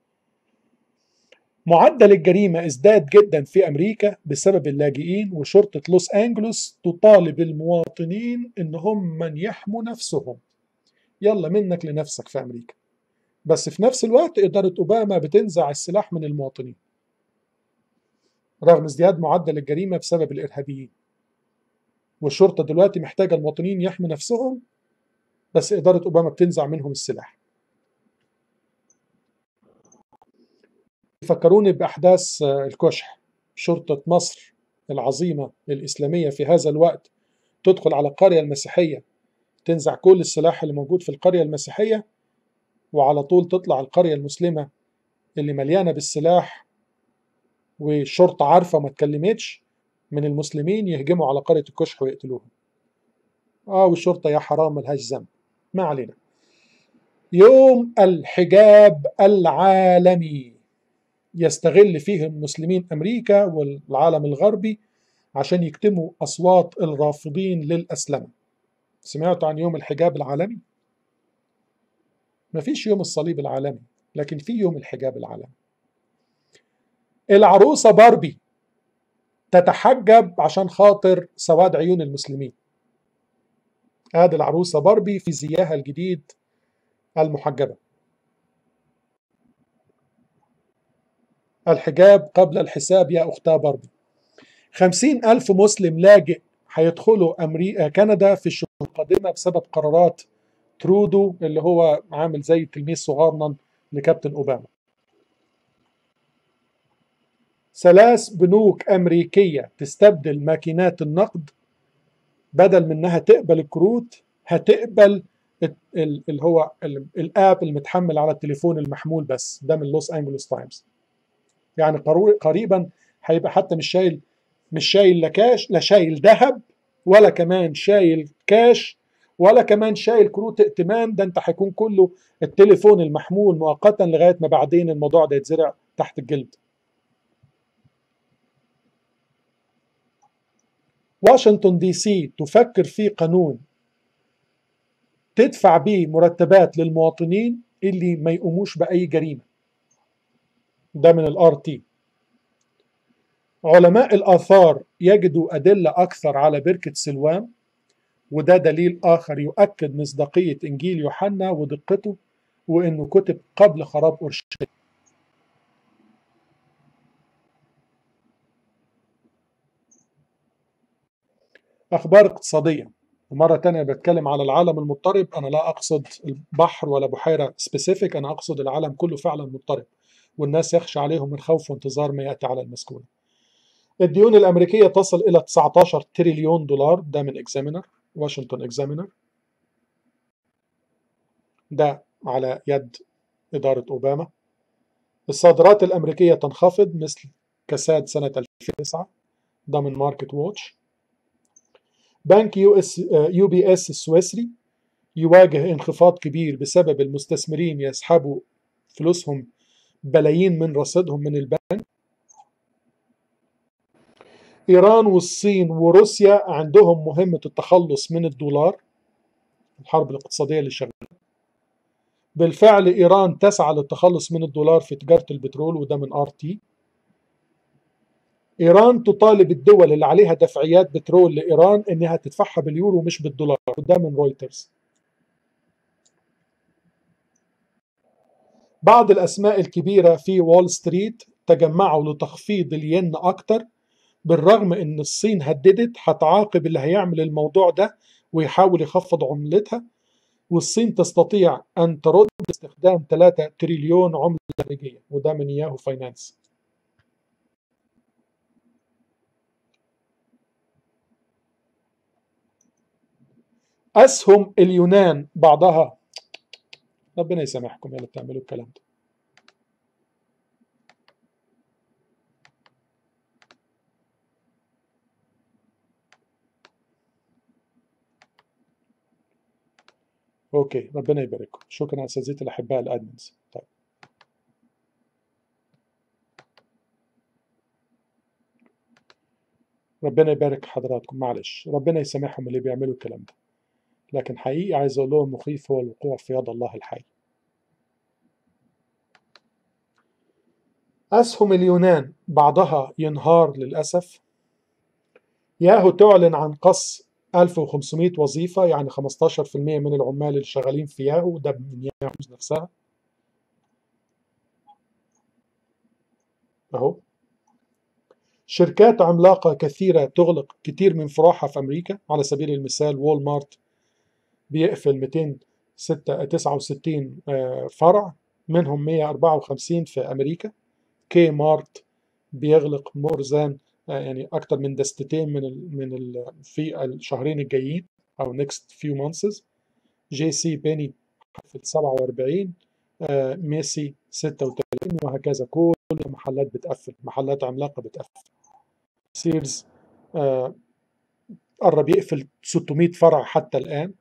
معدل الجريمة ازداد جدا في أمريكا بسبب اللاجئين، وشرطة لوس أنجلوس تطالب المواطنين ان هم من يحموا نفسهم. يلا منك لنفسك في أمريكا. بس في نفس الوقت إدارة أوباما بتنزع السلاح من المواطنين رغم ازدياد معدل الجريمة بسبب الإرهابيين. والشرطة دلوقتي محتاجة المواطنين يحموا نفسهم، بس إدارة أوباما بتنزع منهم السلاح. يفكروني بأحداث الكشح. شرطة مصر العظيمة الإسلامية في هذا الوقت تدخل على القرية المسيحية تنزع كل السلاح اللي موجود في القرية المسيحية، وعلى طول تطلع القرية المسلمة اللي مليانة بالسلاح والشرطة عارفة ما تكلمتش من المسلمين يهجموا على قرية الكشح ويقتلوهم. آه والشرطة يا حرام ملهاش ذنب. ما علينا. يوم الحجاب العالمي يستغل فيه المسلمين أمريكا والعالم الغربي عشان يكتموا أصوات الرافضين للأسلمة. سمعتوا عن يوم الحجاب العالمي؟ ما فيش يوم الصليب العالمي، لكن في يوم الحجاب العالمي. العروسة باربي تتحجب عشان خاطر سواد عيون المسلمين. هذه العروسة باربي في زيها الجديد المحجبة. الحجاب قبل الحساب يا أختها باربي. خمسين ألف مسلم لاجئ هيدخلوا أمريكا كندا في الشهور القادمة بسبب قرارات ترودو اللي هو عامل زي تلميذ صغارنا لكابتن أوباما. ثلاث بنوك أمريكية تستبدل ماكينات النقد، بدل من انها تقبل الكروت هتقبل اللي هو الاب المتحمل على التليفون المحمول بس. ده من لوس انجلوس تايمز. يعني قريبا هيبقى حتى مش شايل مش شايل لا كاش لا شايل ذهب ولا كمان شايل كاش ولا كمان شايل كروت ائتمان، ده انت هيكون كله التليفون المحمول مؤقتا لغايه ما بعدين الموضوع ده يتزرع تحت الجلد. واشنطن دي سي تفكر في قانون تدفع بيه مرتبات للمواطنين اللي ما يقوموش بأي جريمة. ده من الار تي. علماء الآثار يجدوا أدلة أكثر على بركة سلوان، وده دليل آخر يؤكد مصداقية إنجيل يوحنا ودقته، وإنه كتب قبل خراب أورشليم. أخبار اقتصادية، ومرة تانية بتكلم على العالم المضطرب. أنا لا أقصد البحر ولا بحيرة سبيسيفيك، أنا أقصد العالم كله فعلا مضطرب، والناس يخشى عليهم من خوف وانتظار ما يأتي على المسكونة. الديون الأمريكية تصل إلى تسعة عشر تريليون دولار، ده من إكزامينر، واشنطن إكزامينر، ده على يد إدارة أوباما. الصادرات الأمريكية تنخفض مثل كساد سنة ألفين وتسعة، ده من ماركت ووتش. بنك يو, اس يو بي اس السويسري يواجه انخفاض كبير بسبب المستثمرين يسحبوا فلوسهم بلايين من رصيدهم من البنك. إيران والصين وروسيا عندهم مهمة التخلص من الدولار، الحرب الاقتصادية اللي شغالة. بالفعل إيران تسعى للتخلص من الدولار في تجارة البترول، وده من ار تي. إيران تطالب الدول اللي عليها دفعيات بترول لإيران إنها تدفعها باليورو مش بالدولار، وده من رويترز. بعض الأسماء الكبيرة في وول ستريت تجمعوا لتخفيض الين أكتر، بالرغم إن الصين هددت هتعاقب اللي هيعمل الموضوع ده ويحاول يخفض عملتها، والصين تستطيع أن ترد باستخدام ثلاثة تريليون عملة خارجية، وده من ياهو فاينانس. أسهم اليونان بعضها، ربنا يسامحكم يا اللي بتعملوا الكلام ده. اوكي، ربنا يبارككم. شكرا اساتذتي الاحباء الادمنز. طيب، ربنا يبارك حضراتكم. معلش، ربنا يسامحهم اللي بيعملوا الكلام ده، لكن حقيقي عايز اقول لهم مخيف هو الوقوع في يد الله الحي. اسهم اليونان بعضها ينهار للاسف. ياهو تعلن عن قص ألف وخمسمائة وظيفة، يعني خمستاشر بالمئة من العمال اللي شغالين في ياهو، ده من ياهو نفسها اهو. شركات عملاقة كثيرة تغلق كتير من فروعها في أمريكا، على سبيل المثال وول مارت بيقفل مئتين وتسعة وستين فرع، منهم مئة وأربعة وخمسين في أمريكا. كي مارت بيغلق مورزان يعني أكتر من دستتين من ال من ال في الشهرين الجايين أو next few months. جي سي بيني في سبعة وأربعين، ميسي ستة وثلاثين، وهكذا. كل المحلات بتقفل، محلات عملاقة بتقفل. سيرز آه قرب يقفل ستمائة فرع حتى الآن.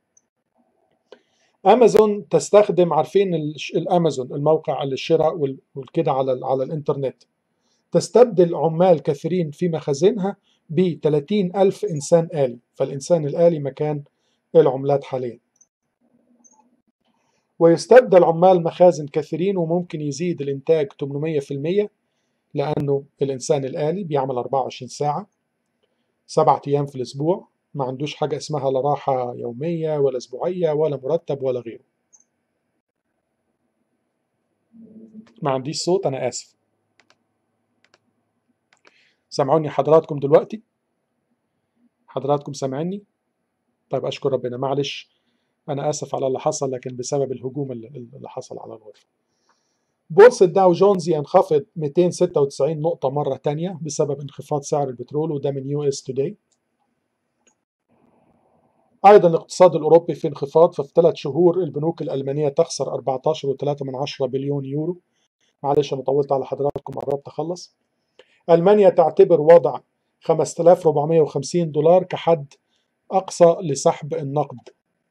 امازون تستخدم، عارفين الامازون الموقع للشراء والكده على على الانترنت، تستبدل عمال كثيرين في مخازنها ب ثلاثين ألف إنسان آلي، فالإنسان الآلي مكان العملات حاليا. ويستبدل عمال مخازن كثيرين، وممكن يزيد الإنتاج ثمانمائة بالمئة، لأنه الإنسان الآلي بيعمل أربعة وعشرين ساعة سبعة أيام في الأسبوع، ما عندوش حاجة اسمها لا راحة يومية ولا أسبوعية ولا مرتب ولا غيره. ما عنديش صوت، أنا آسف. سامعوني حضراتكم دلوقتي؟ حضراتكم سامعيني؟ طيب، أشكر ربنا. معلش أنا آسف على اللي حصل، لكن بسبب الهجوم اللي حصل على الغرفة. بورصة داو جونز ينخفض مئتين وستة وتسعين نقطة مرة تانية بسبب انخفاض سعر البترول، وده من يو اس توداي. أيضا الاقتصاد الأوروبي في انخفاض، ففي ثلاث شهور البنوك الألمانية تخسر أربعة عشر فاصلة ثلاثة بليون يورو. معلش أنا طولت على حضراتكم، قربت أخلص. ألمانيا تعتبر وضع خمسة آلاف وأربعمائة وخمسين دولار كحد أقصى لسحب النقد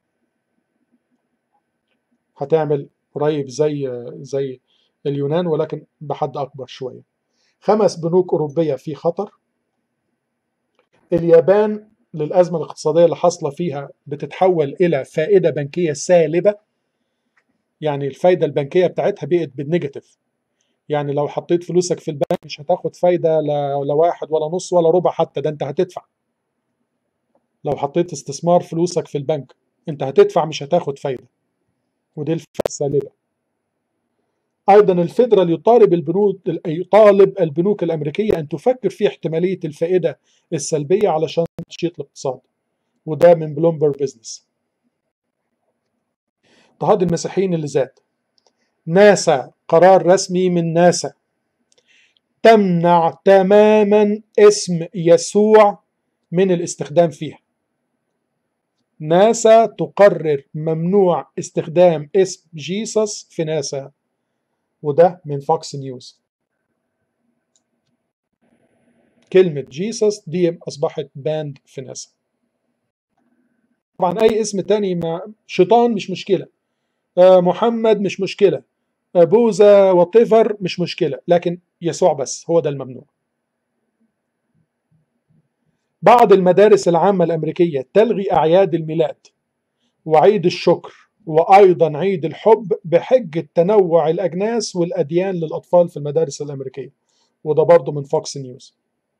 هتعمل قريب زي زي اليونان ولكن بحد أكبر شوية. خمس بنوك أوروبية في خطر. اليابان للأزمة الاقتصادية اللي حاصلة فيها بتتحول إلى فائدة بنكية سالبة، يعني الفايدة البنكية بتاعتها بقت بالنيجاتيف. يعني لو حطيت فلوسك في البنك مش هتاخد فايدة لا واحد ولا نص ولا ربع حتى، ده انت هتدفع. لو حطيت استثمار فلوسك في البنك انت هتدفع مش هتاخد فايدة، ودي الفائدة السالبة. ايضا الفيدرال يطالب البنوك يطالب البنوك الامريكية ان تفكر في احتمالية الفائدة السلبية علشان تنشيط الاقتصاد، وده من بلومبرج بيزنس. اضطهاد المسيحيين اللي زاد. ناسا، قرار رسمي من ناسا تمنع تماما اسم يسوع من الاستخدام فيها. ناسا تقرر ممنوع استخدام اسم جيسس في ناسا، وده من فوكس نيوز. كلمة جيسس دي أصبحت باند في ناسا. طبعا أي اسم تاني، ما شيطان مش مشكلة، آه محمد مش مشكلة، آه بوذا وطيفر مش مشكلة، لكن يسوع بس هو ده الممنوع. بعض المدارس العامة الأمريكية تلغي أعياد الميلاد وعيد الشكر وأيضا عيد الحب بحجة تنوع الأجناس والأديان للأطفال في المدارس الأمريكية، وده برضه من فوكس نيوز.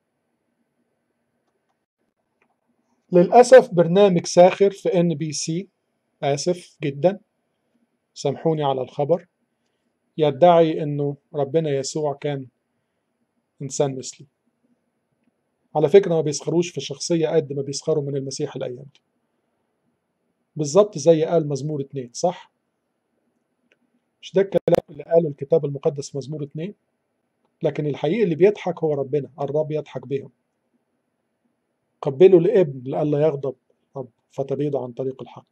للأسف برنامج ساخر في إن بي سي، آسف جدا سامحوني على الخبر، يدعي إنه ربنا يسوع كان إنسان مثلي. على فكرة ما بيسخروش في الشخصية قد ما بيسخروا من المسيح الأيام دي، بالظبط زي قال مزمور اتنين، صح؟ مش ده الكلام اللي قاله الكتاب المقدس في مزمور اتنين؟ لكن الحقيقي اللي بيضحك هو ربنا، الرب يضحك بهم. قبلوا لابن لئلا يغضب رب فتبيض عن طريق الحق.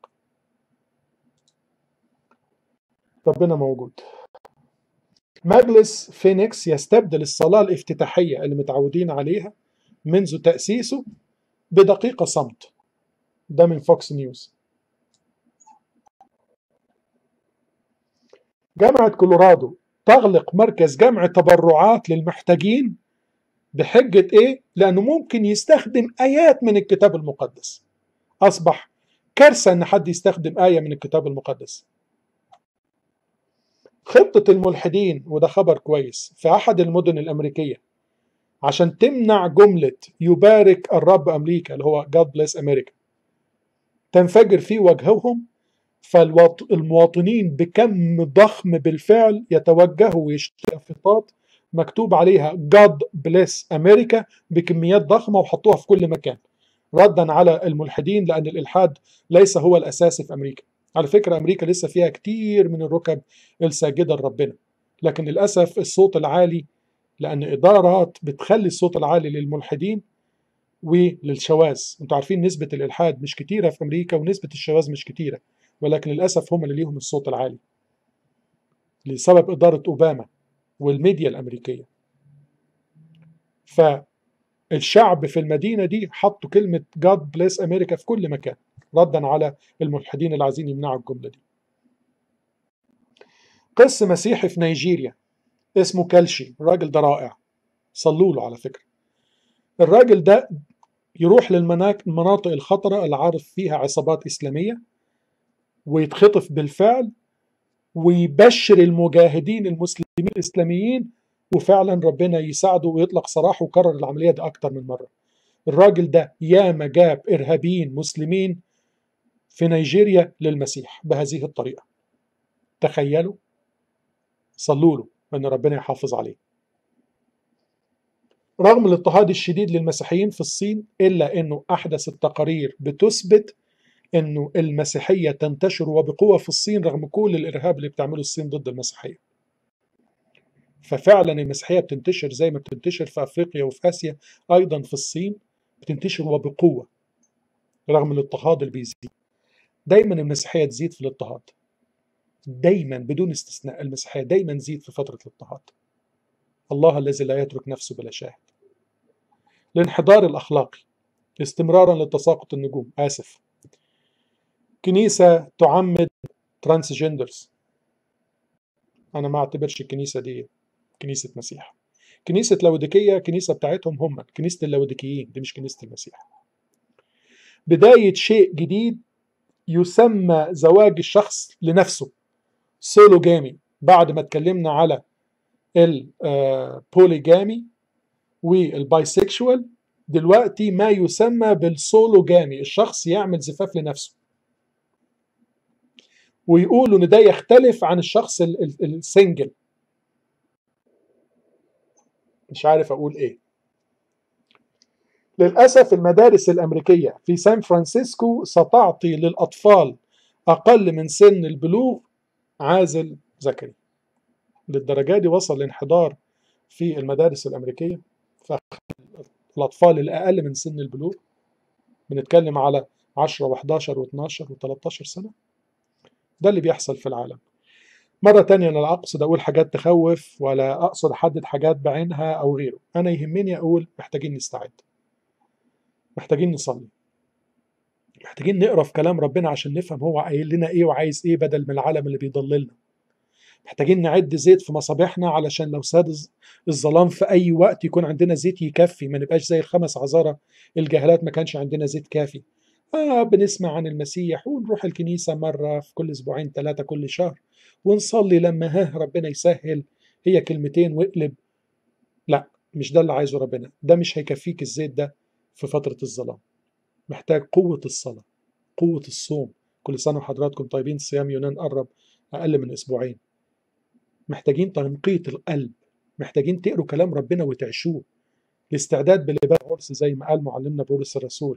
ربنا موجود. مجلس فينيكس يستبدل الصلاة الافتتاحية اللي متعودين عليها منذ تأسيسه بدقيقة صمت، ده من فوكس نيوز. جامعة كولورادو تغلق مركز جمع تبرعات للمحتاجين بحجة ايه؟ لأنه ممكن يستخدم آيات من الكتاب المقدس. أصبح كارثة أن حد يستخدم آية من الكتاب المقدس. خطة الملحدين، وده خبر كويس، في أحد المدن الأمريكية عشان تمنع جملة يبارك الرب أمريكا اللي هو God bless America تنفجر في وجههم، فالمواطنين بكم ضخم بالفعل يتوجهوا ويشتروا يافطات مكتوب عليها God bless America بكميات ضخمة وحطوها في كل مكان ردا على الملحدين، لأن الإلحاد ليس هو الأساسي في أمريكا. على فكرة أمريكا لسه فيها كتير من الركب الساجدة لربنا، لكن للأسف الصوت العالي، لأن إدارات بتخلي الصوت العالي للملحدين وللشواذ. انتوا عارفين نسبة الإلحاد مش كتيرة في أمريكا ونسبة الشواذ مش كتيرة، ولكن للأسف هم اللي ليهم الصوت العالي لسبب إدارة أوباما والميديا الأمريكية. فالشعب في المدينة دي حطوا كلمة God bless America في كل مكان ردا على الملحدين اللي عايزين يمنعوا الجملة دي. قس مسيحي في نيجيريا اسمه كالشي، الراجل ده رائع، صلوا له على فكرة. الراجل ده يروح للمناطق الخطرة اللي عارف فيها عصابات إسلامية ويتخطف بالفعل ويبشر المجاهدين المسلمين الإسلاميين، وفعلا ربنا يساعده ويطلق سراحه، وكرر العملية دي أكتر من مرة. الراجل ده ياما جاب إرهابيين مسلمين في نيجيريا للمسيح بهذه الطريقة. تخيلوا، صلوا له أن ربنا يحافظ عليه. رغم الاضطهاد الشديد للمسيحيين في الصين، إلا أنه أحدث التقارير بتثبت أنه المسيحية تنتشر وبقوة في الصين رغم كل الإرهاب اللي بتعمله الصين ضد المسيحية. ففعلا المسيحية بتنتشر زي ما بتنتشر في أفريقيا وفي آسيا، أيضا في الصين بتنتشر وبقوة رغم الاضطهاد اللي بيزيد. دايما المسيحية تزيد في الاضطهاد، دايما بدون استثناء المسيحية دايما تزيد في فترة الاضطهاد. الله الذي لا يترك نفسه بلا شاهد. الانحدار الأخلاقي استمرارا لتساقط النجوم. آسف، كنيسة تعمد ترانسجندرز أنا ما أعتبرش الكنيسة دي كنيسة مسيح. كنيسة لاوديكية كنيسة بتاعتهم هم، كنيسة اللاوديكيين دي مش كنيسة المسيح. بداية شيء جديد يسمى زواج الشخص لنفسه، سولوجامي. بعد ما اتكلمنا على البوليجامي والبايسكشوال، دلوقتي ما يسمى بالسولوجامي، الشخص يعمل زفاف لنفسه. ويقولوا ان ده يختلف عن الشخص السنجل. مش عارف اقول ايه. للأسف المدارس الأمريكية في سان فرانسيسكو ستعطي للأطفال أقل من سن البلوغ عازل ذكري. للدرجة دي وصل الانحدار في المدارس الأمريكية. فالأطفال الأقل من سن البلوغ بنتكلم على عشرة وحداشر واتناشر وتلتاشر سنة. ده اللي بيحصل في العالم. مرة تانية أنا لا أقصد أقول حاجات تخوف ولا أقصد أحدد حاجات بعينها أو غيره. أنا يهمني أقول محتاجين نستعد، محتاجين نصلي، محتاجين نقرأ في كلام ربنا عشان نفهم هو قايل لنا إيه وعايز إيه بدل من العالم اللي بيضللنا. محتاجين نعد زيت في مصابيحنا علشان لو ساد الظلام في أي وقت يكون عندنا زيت يكفي، ما نبقاش زي الخمس عذارى الجاهلات ما كانش عندنا زيت كافي. آه بنسمع عن المسيح ونروح الكنيسة مرة في كل أسبوعين ثلاثة كل شهر ونصلي لما ها ربنا يسهل، هي كلمتين واقلب. لا، مش ده اللي عايزه ربنا. ده مش هيكفيك الزيت ده في فترة الظلام. محتاج قوة الصلاة، قوة الصوم. كل سنة وحضراتكم طيبين، صيام يونان قرب أقل من أسبوعين. محتاجين تنقية القلب، محتاجين تقروا كلام ربنا وتعيشوه. الاستعداد بلباس العرس زي ما قال معلمنا بولس الرسول: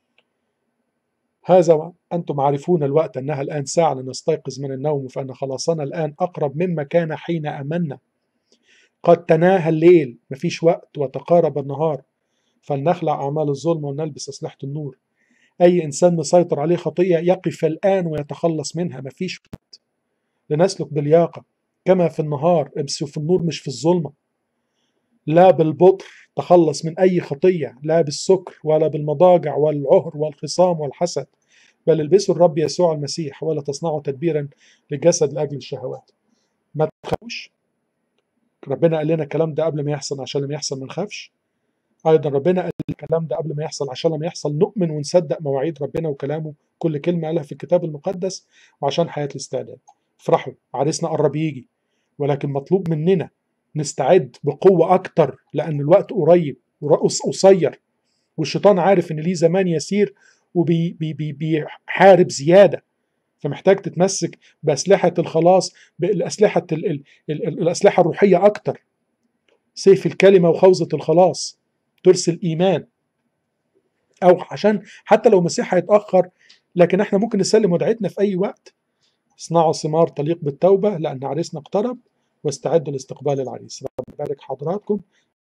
هذا أنتم عارفون الوقت أنها الآن ساعة لنستيقظ من النوم، فإن خلاصنا الآن أقرب مما كان حين أمنا. قد تناهى الليل، مفيش وقت، وتقارب النهار، فلنخلع أعمال الظلم ونلبس أسلحة النور. أي إنسان مسيطر عليه خطية يقف الآن ويتخلص منها، مفيش وقت. لنسلك بالياقة كما في النهار، امسوا في النور مش في الظلمة. لا بالبطر تخلص من أي خطية، لا بالسكر ولا بالمضاجع والعهر والخصام والحسد، بل البسوا الرب يسوع المسيح ولا تصنعوا تدبيرا للجسد لأجل الشهوات. ما تخافوش. ربنا قال لنا الكلام ده قبل ما يحصل عشان لما يحصل ما نخافش. أيضا ربنا قال الكلام ده قبل ما يحصل عشان لما يحصل نؤمن ونصدق مواعيد ربنا وكلامه، كل كلمة قالها في الكتاب المقدس، وعشان حياة الاستعداد. افرحوا، عريسنا قرب يجي، ولكن مطلوب مننا نستعد بقوة أكتر، لأن الوقت قريب قصير، والشيطان عارف إن ليه زمان يسير وبيحارب زيادة. فمحتاج تتمسك بأسلحة الخلاص، بالأسلحة ال ال ال الأسلحة الروحية أكتر. سيف الكلمة وخوذة الخلاص، ترس الإيمان. أو عشان حتى لو المسيح هيتأخر، لكن احنا ممكن نسلم ودعتنا في أي وقت. اصنعوا ثمار تليق بالتوبة لأن عريسنا اقترب، واستعدوا لاستقبال العريس. رب يبارك حضراتكم.